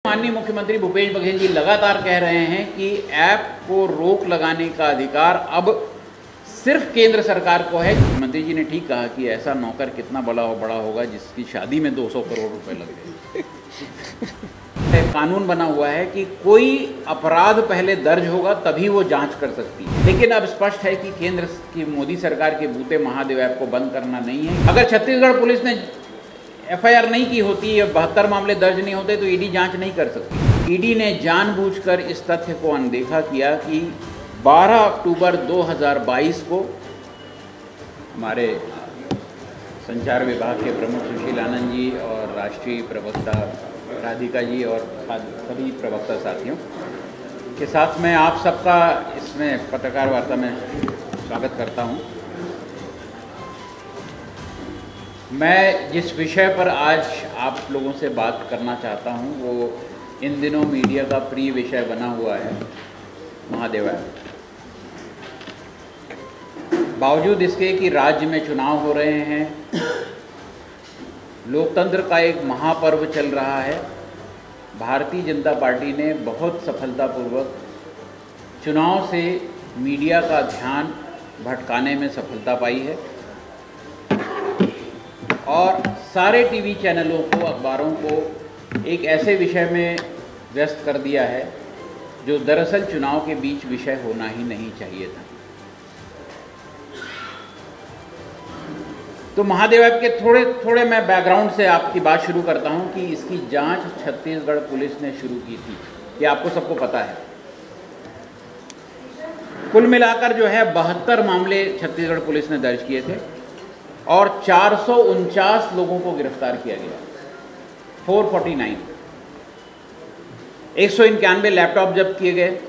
माननीय मुख्यमंत्री भूपेश बघेल जी लगातार कह रहे हैं कि ऐप को रोक लगाने का अधिकार अब सिर्फ केंद्र सरकार को है। मुख्यमंत्री जी ने ठीक कहा कि ऐसा नौकर कितना बड़ा होगा जिसकी शादी में 200 करोड़ रुपए लग गए। कानून बना हुआ है कि कोई अपराध पहले दर्ज होगा तभी वो जांच कर सकती है, लेकिन अब स्पष्ट है कि केंद्र की मोदी सरकार के बूते महादेव ऐप को बंद करना नहीं है। अगर छत्तीसगढ़ पुलिस ने एफआईआर नहीं की होती या 72 मामले दर्ज नहीं होते तो ईडी जांच नहीं कर सकती। ईडी ने जानबूझकर इस तथ्य को अनदेखा किया कि 12 अक्टूबर 2022 को हमारे संचार विभाग के प्रमुख सुशील आनंद जी और राष्ट्रीय प्रवक्ता राधिका जी और सभी प्रवक्ता साथियों के साथ मैं आप सबका इसमें पत्रकार वार्ता में स्वागत करता हूं। मैं जिस विषय पर आज आप लोगों से बात करना चाहता हूं वो इन दिनों मीडिया का प्रिय विषय बना हुआ है, महादेव ऐप। बावजूद इसके कि राज्य में चुनाव हो रहे हैं, लोकतंत्र का एक महापर्व चल रहा है, भारतीय जनता पार्टी ने बहुत सफलतापूर्वक चुनाव से मीडिया का ध्यान भटकाने में सफलता पाई है और सारे टीवी चैनलों को, अखबारों को एक ऐसे विषय में व्यस्त कर दिया है जो दरअसल चुनाव के बीच विषय होना ही नहीं चाहिए था। तो महादेव ऐप के थोड़े मैं बैकग्राउंड से आपकी बात शुरू करता हूं कि इसकी जांच छत्तीसगढ़ पुलिस ने शुरू की थी, ये आपको सबको पता है। कुल मिलाकर जो है 72 मामले छत्तीसगढ़ पुलिस ने दर्ज किए थे और 449 लोगों को गिरफ्तार किया गया। 449, 191 लैपटॉप जब्त किए गए,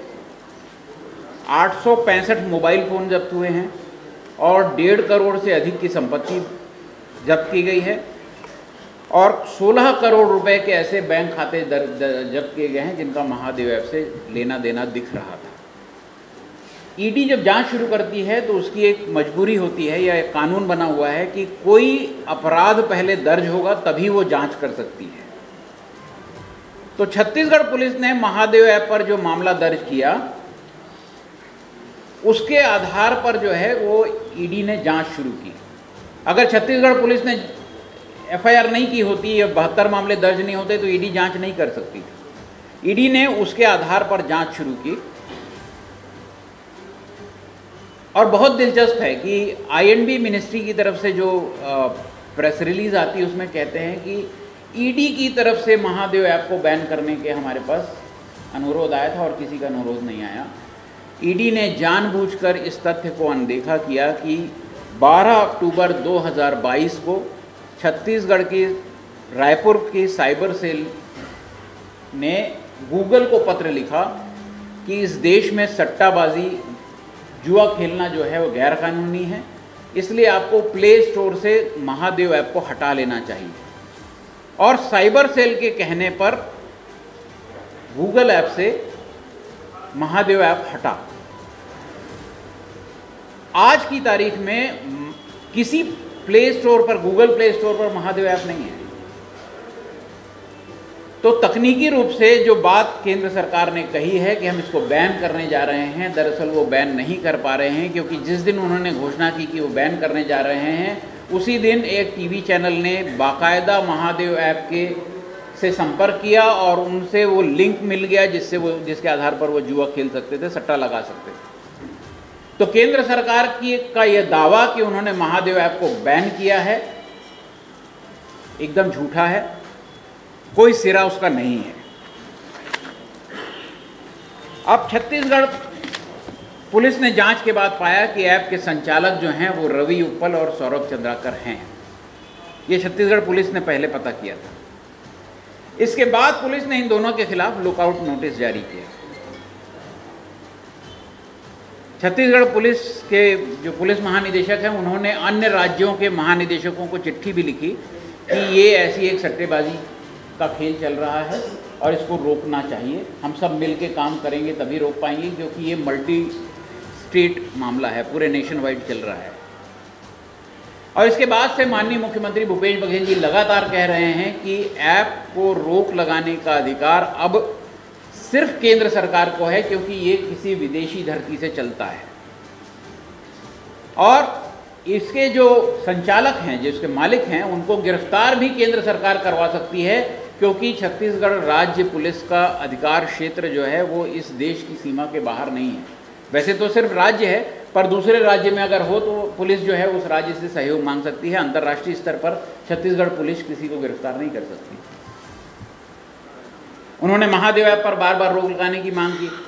865 मोबाइल फ़ोन जब्त हुए हैं और 1.5 करोड़ से अधिक की संपत्ति जब्त की गई है और 16 करोड़ रुपए के ऐसे बैंक खाते जब्त किए गए हैं जिनका महादेव ऐप से लेना देना दिख रहा था। ईडी जब जांच शुरू करती है तो उसकी एक मजबूरी होती है या एक कानून बना हुआ है कि कोई अपराध पहले दर्ज होगा तभी वो जांच कर सकती है। तो छत्तीसगढ़ पुलिस ने महादेव ऐप पर जो मामला दर्ज किया उसके आधार पर जो है वो ईडी ने जांच शुरू की। अगर छत्तीसगढ़ पुलिस ने एफआईआर नहीं की होती या 72 मामले दर्ज नहीं होते तो ईडी जांच नहीं कर सकती थी। ईडी ने उसके आधार पर जांच शुरू की और बहुत दिलचस्प है कि आईएनबी मिनिस्ट्री की तरफ से जो प्रेस रिलीज आती है उसमें कहते हैं कि ईडी की तरफ से महादेव ऐप को बैन करने के हमारे पास अनुरोध आया था और किसी का अनुरोध नहीं आया। ईडी ने जानबूझकर इस तथ्य को अनदेखा किया कि 12 अक्टूबर 2022 को छत्तीसगढ़ की रायपुर की साइबर सेल ने गूगल को पत्र लिखा कि इस देश में सट्टाबाजी, जुआ खेलना जो है वो गैर कानूनी है, इसलिए आपको प्ले स्टोर से महादेव ऐप को हटा लेना चाहिए। और साइबर सेल के कहने पर गूगल ऐप से महादेव ऐप हटा। आज की तारीख में किसी प्ले स्टोर पर, गूगल प्ले स्टोर पर महादेव ऐप नहीं है। तो तकनीकी रूप से जो बात केंद्र सरकार ने कही है कि हम इसको बैन करने जा रहे हैं, दरअसल वो बैन नहीं कर पा रहे हैं क्योंकि जिस दिन उन्होंने घोषणा की कि वो बैन करने जा रहे हैं उसी दिन एक टीवी चैनल ने बाकायदा महादेव ऐप से संपर्क किया और उनसे वो लिंक मिल गया जिसके आधार पर वो जुआ खेल सकते थे, सट्टा लगा सकते थे। तो केंद्र सरकार का यह दावा कि उन्होंने महादेव ऐप को बैन किया है एकदम झूठा है, कोई सिरा उसका नहीं है। अब छत्तीसगढ़ पुलिस ने जांच के बाद पाया कि ऐप के संचालक जो हैं वो रवि उप्पल और सौरभ चंद्राकर हैं। ये छत्तीसगढ़ पुलिस ने पहले पता किया था। इसके बाद पुलिस ने इन दोनों के खिलाफ लुकआउट नोटिस जारी किया। छत्तीसगढ़ पुलिस के जो पुलिस महानिदेशक हैं उन्होंने अन्य राज्यों के महानिदेशकों को चिट्ठी भी लिखी कि ये ऐसी एक सट्टेबाजी का खेल चल रहा है और इसको रोकना चाहिए। हम सब मिल के काम करेंगे तभी रोक पाएंगे क्योंकि ये मल्टी स्टेट मामला है, पूरे नेशन वाइड चल रहा है। और इसके बाद से माननीय मुख्यमंत्री भूपेश बघेल जी लगातार कह रहे हैं कि ऐप को रोक लगाने का अधिकार अब सिर्फ केंद्र सरकार को है, क्योंकि ये किसी विदेशी धरती से चलता है। और इसके जो संचालक हैं, जिसके मालिक हैं, उनको गिरफ्तार भी केंद्र सरकार करवा सकती है, क्योंकि छत्तीसगढ़ राज्य पुलिस का अधिकार क्षेत्र जो है वो इस देश की सीमा के बाहर नहीं है। वैसे तो सिर्फ राज्य है, पर दूसरे राज्य में अगर हो तो पुलिस जो है उस राज्य से सहयोग मांग सकती है। अंतर्राष्ट्रीय स्तर पर छत्तीसगढ़ पुलिस किसी को गिरफ्तार नहीं कर सकती। उन्होंने महादेव ऐप पर बार बार रोक लगाने की मांग की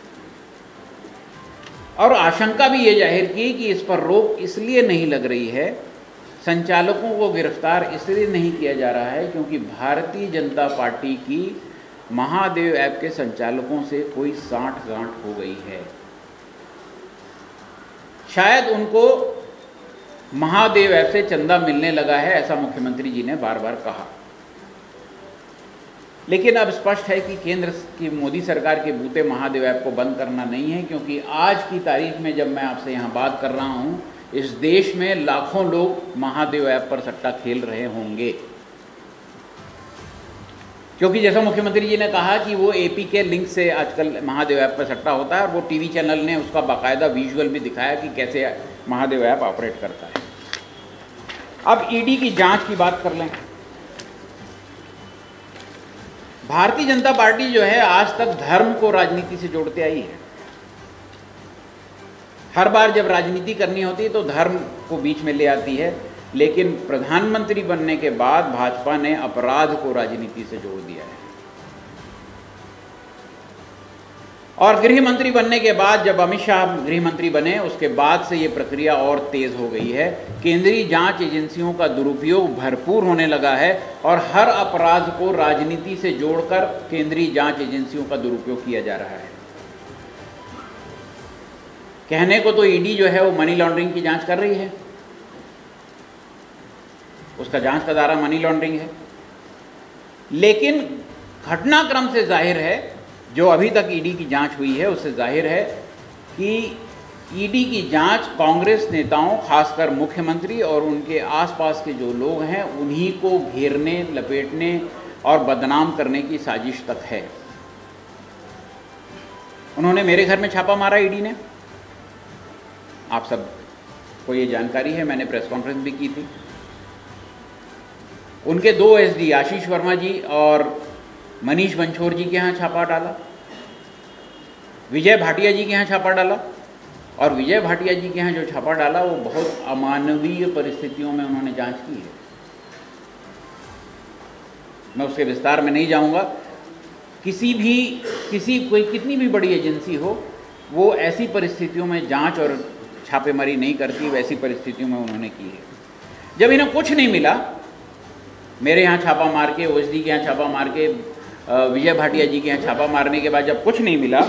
और आशंका भी ये जाहिर की कि इस पर रोक इसलिए नहीं लग रही है, संचालकों को गिरफ्तार इसलिए नहीं किया जा रहा है क्योंकि भारतीय जनता पार्टी की महादेव ऐप के संचालकों से कोई साठ-गांठ हो गई है। शायद उनको महादेव ऐप से चंदा मिलने लगा है, ऐसा मुख्यमंत्री जी ने बार बार कहा। लेकिन अब स्पष्ट है कि केंद्र की मोदी सरकार के बूते महादेव ऐप को बंद करना नहीं है, क्योंकि आज की तारीख में जब मैं आपसे यहाँ बात कर रहा हूँ, इस देश में लाखों लोग महादेव ऐप पर सट्टा खेल रहे होंगे। क्योंकि जैसा मुख्यमंत्री जी ने कहा कि वो एपी के लिंक से आजकल महादेव ऐप पर सट्टा होता है, और वो टीवी चैनल ने उसका बाकायदा विजुअल भी दिखाया कि कैसे महादेव ऐप ऑपरेट करता है। अब ईडी की जांच की बात कर लें। भारतीय जनता पार्टी जो है आज तक धर्म को राजनीति से जोड़ते आई है। हर बार जब राजनीति करनी होती है तो धर्म को बीच में ले आती है, लेकिन प्रधानमंत्री बनने के बाद भाजपा ने अपराध को राजनीति से जोड़ दिया है। और गृह मंत्री बनने के बाद जब अमित शाह गृह मंत्री बने, उसके बाद से ये प्रक्रिया और तेज हो गई है। केंद्रीय जांच एजेंसियों का दुरुपयोग भरपूर होने लगा है और हर अपराध को राजनीति से जोड़कर केंद्रीय जांच एजेंसियों का दुरुपयोग किया जा रहा है। कहने को तो ईडी जो है वो मनी लॉन्ड्रिंग की जांच कर रही है, उसका जांच का दायरा मनी लॉन्ड्रिंग है, लेकिन घटनाक्रम से जाहिर है, जो अभी तक ईडी की जांच हुई है उससे जाहिर है कि ईडी की जांच कांग्रेस नेताओं, खासकर मुख्यमंत्री और उनके आसपास के जो लोग हैं, उन्हीं को घेरने, लपेटने और बदनाम करने की साजिश तक है। उन्होंने मेरे घर में छापा मारा ईडी ने, आप सब को ये जानकारी है, मैंने प्रेस कॉन्फ्रेंस भी की थी। उनके 2 एसडी आशीष वर्मा जी और मनीष बंछोर जी के यहाँ छापा डाला, विजय भाटिया जी के यहाँ छापा डाला, और विजय भाटिया जी के यहाँ जो छापा डाला वो बहुत अमानवीय परिस्थितियों में उन्होंने जांच की है। मैं उसके विस्तार में नहीं जाऊंगा। कोई कितनी भी बड़ी एजेंसी हो, वो ऐसी परिस्थितियों में जांच और छापेमारी नहीं करती, वैसी परिस्थितियों में उन्होंने की है। जब इन्हें कुछ नहीं मिला, मेरे यहाँ छापा मार के, ओएसडी के यहाँ छापा मार के, विजय भाटिया जी के यहाँ छापा मारने के बाद जब कुछ नहीं मिला,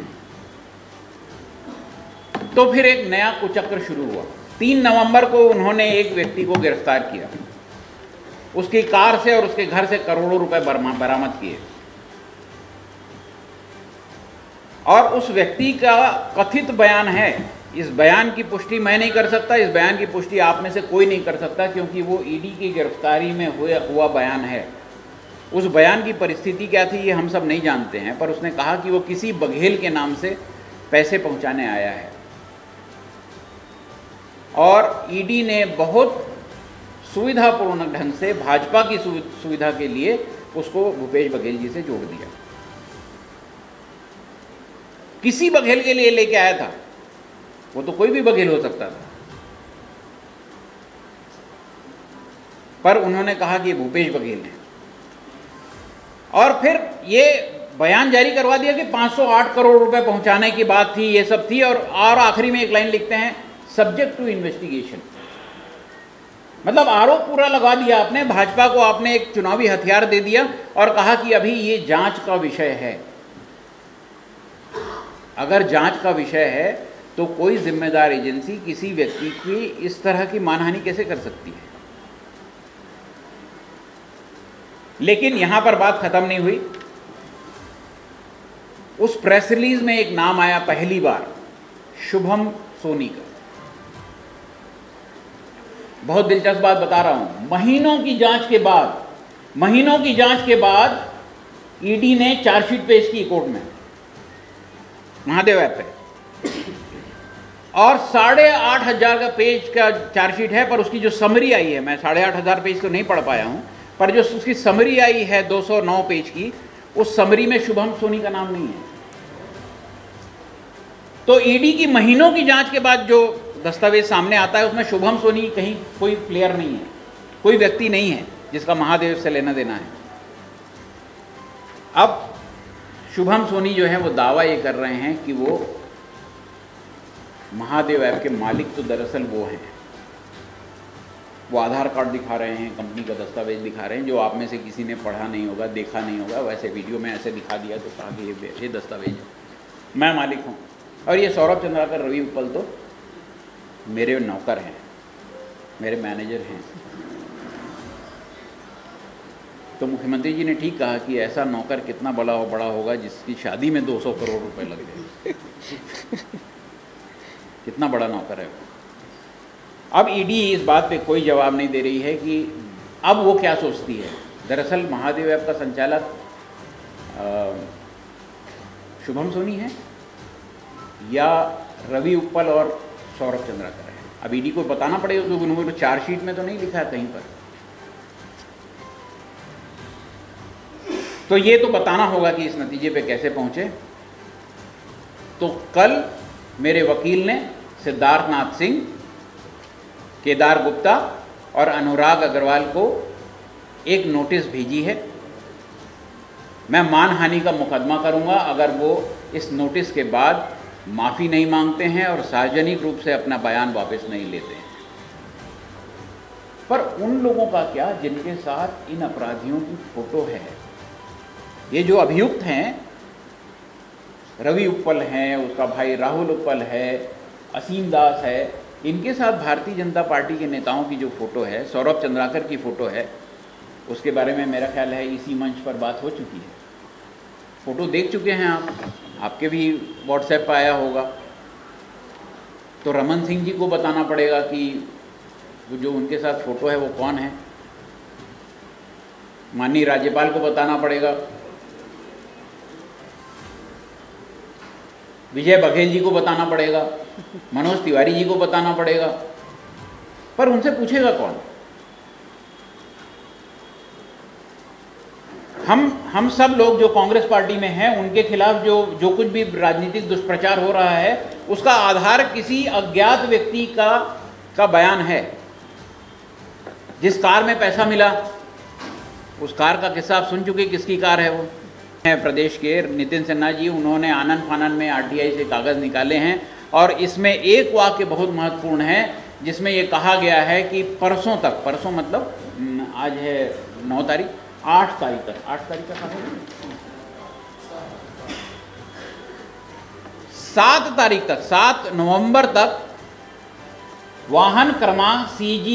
तो फिर एक नया कुचक्र शुरू हुआ। 3 नवंबर को उन्होंने एक व्यक्ति को गिरफ्तार किया, उसकी कार से और उसके घर से करोड़ों रुपए बरामद किए, और उस व्यक्ति का कथित बयान है। इस बयान की पुष्टि मैं नहीं कर सकता, इस बयान की पुष्टि आप में से कोई नहीं कर सकता, क्योंकि वो ईडी की गिरफ्तारी में हुआ बयान है। उस बयान की परिस्थिति क्या थी ये हम सब नहीं जानते हैं, पर उसने कहा कि वो किसी बघेल के नाम से पैसे पहुंचाने आया है, और ईडी ने बहुत सुविधापूर्ण ढंग से भाजपा की सुविधा के लिए उसको भूपेश बघेल जी से जोड़ दिया। किसी बघेल के लिए लेके आया था, वो तो कोई भी बघेल हो सकता था, पर उन्होंने कहा कि भूपेश बघेल है, और फिर ये बयान जारी करवा दिया कि 508 करोड़ रुपए पहुंचाने की बात थी, ये सब थी, और आखिरी में एक लाइन लिखते हैं, सब्जेक्ट टू इन्वेस्टिगेशन। मतलब आरोप पूरा लगा दिया आपने, भाजपा को आपने एक चुनावी हथियार दे दिया और कहा कि अभी ये जांच का विषय है। अगर जांच का विषय है तो कोई जिम्मेदार एजेंसी किसी व्यक्ति की इस तरह की मानहानि कैसे कर सकती है? लेकिन यहां पर बात खत्म नहीं हुई। उस प्रेस रिलीज में एक नाम आया पहली बार, शुभम सोनी का। बहुत दिलचस्प बात बता रहा हूं, महीनों की जांच के बाद ईडी ने चार्जशीट पेश की कोर्ट में महादेव ऐप पे, और 8,500 का पेज का चार्जशीट है, पर उसकी जो समरी आई है, मैं 8,500 पेज तो नहीं पढ़ पाया हूं, पर जो उसकी समरी आई है 209 पेज की, उस समरी में शुभम सोनी का नाम नहीं है। तो ईडी की महीनों की जांच के बाद जो दस्तावेज सामने आता है उसमें शुभम सोनी कहीं कोई प्लेयर नहीं है, कोई व्यक्ति नहीं है जिसका महादेव से लेना देना है। अब शुभम सोनी जो है वो दावा ये कर रहे हैं कि वो महादेव ऐप के मालिक तो दरअसल वो हैं। वो आधार कार्ड दिखा रहे हैं, कंपनी का दस्तावेज दिखा रहे हैं, जो आप में से किसी ने पढ़ा नहीं होगा, देखा नहीं होगा, वैसे वीडियो में ऐसे दिखा दिया तो कहा कि ये दस्तावेज है, मैं मालिक हूँ। और ये सौरभ चंद्राकर, रवि उत्पल तो मेरे नौकर हैं, मेरे मैनेजर हैं। तो मुख्यमंत्री जी ने ठीक कहा कि ऐसा नौकर कितना बड़ा होगा जिसकी शादी में 200 करोड़ रुपए लग गए। कितना बड़ा नौकर है वो। अब ईडी इस बात पे कोई जवाब नहीं दे रही है कि अब वो क्या सोचती है। दरअसल महादेव ऐप का संचालक शुभम सोनी है या रवि उत्पल और सौरभ चंद्राकर है। अब ईडी को बताना पड़ेगा, क्योंकि उन्होंने चार्जशीट में तो नहीं लिखा है कहीं पर। तो ये तो बताना होगा कि इस नतीजे पे कैसे पहुंचे। तो कल मेरे वकील ने सिद्धार्थ नाथ सिंह, केदार गुप्ता और अनुराग अग्रवाल को एक नोटिस भेजी है। मैं मानहानि का मुकदमा करूंगा अगर वो इस नोटिस के बाद माफ़ी नहीं मांगते हैं और सार्वजनिक रूप से अपना बयान वापस नहीं लेते हैं। पर उन लोगों का क्या जिनके साथ इन अपराधियों की फोटो है। ये जो अभियुक्त हैं, रवि उत्पल हैं, उसका भाई राहुल उत्पल है, असीम दास है, इनके साथ भारतीय जनता पार्टी के नेताओं की जो फोटो है, सौरभ चंद्राकर की फोटो है, उसके बारे में मेरा ख्याल है इसी मंच पर बात हो चुकी है। फोटो देख चुके हैं आप, आपके भी व्हाट्सएप पर आया होगा। तो रमन सिंह जी को बताना पड़ेगा कि वो जो उनके साथ फोटो है वो कौन है। माननीय राज्यपाल को बताना पड़ेगा, विजय बघेल जी को बताना पड़ेगा, मनोज तिवारी जी को बताना पड़ेगा। पर उनसे पूछेगा कौन? हम सब लोग जो कांग्रेस पार्टी में हैं, उनके खिलाफ जो कुछ भी राजनीतिक दुष्प्रचार हो रहा है, उसका आधार किसी अज्ञात व्यक्ति का बयान है। जिस कार में पैसा मिला, उस कार का किस्सा आप सुन चुके, किसकी कार है वो? है प्रदेश के नितिन सिन्हा जी। उन्होंने आनन फानन में आरटीआई से कागज़ निकाले हैं और इसमें एक वाक्य बहुत महत्वपूर्ण है, जिसमें ये कहा गया है कि परसों तक, परसों मतलब आज है 9 तारीख, 8 तारीख तक, 8 तारीख तक, 7 तारीख तक, 7 नवंबर तक वाहन क्रमांक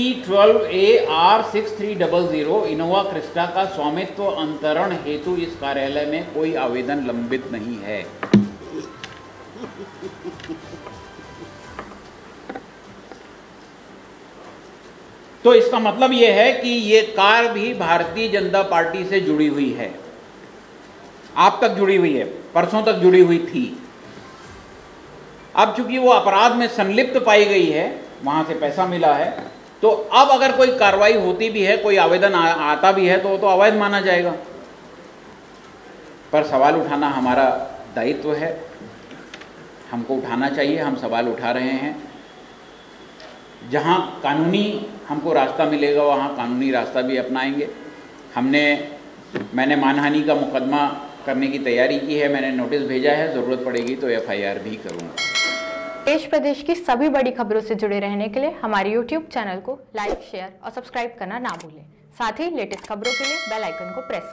CG12AR6300 इनोवा क्रिस्टा का स्वामित्व अंतरण हेतु इस कार्यालय में कोई आवेदन लंबित नहीं है। तो इसका मतलब यह है कि ये कार भी भारतीय जनता पार्टी से जुड़ी हुई है, आप तक जुड़ी हुई है, परसों तक जुड़ी हुई थी। अब चूंकि वो अपराध में संलिप्त पाई गई है, वहां से पैसा मिला है, तो अब अगर कोई कार्रवाई होती भी है, कोई आवेदन आता भी है, तो वो तो अवैध माना जाएगा। पर सवाल उठाना हमारा दायित्व है, हमको उठाना चाहिए, हम सवाल उठा रहे हैं। जहां कानूनी हमको रास्ता मिलेगा वहां कानूनी रास्ता भी अपनाएंगे। मैंने मानहानि का मुकदमा करने की तैयारी की है, मैंने नोटिस भेजा है, ज़रूरत पड़ेगी तो FIR भी करूँगा। देश प्रदेश की सभी बड़ी खबरों से जुड़े रहने के लिए हमारे YouTube चैनल को लाइक, शेयर और सब्सक्राइब करना ना भूलें। साथ ही लेटेस्ट खबरों के लिए बेल आइकन को प्रेस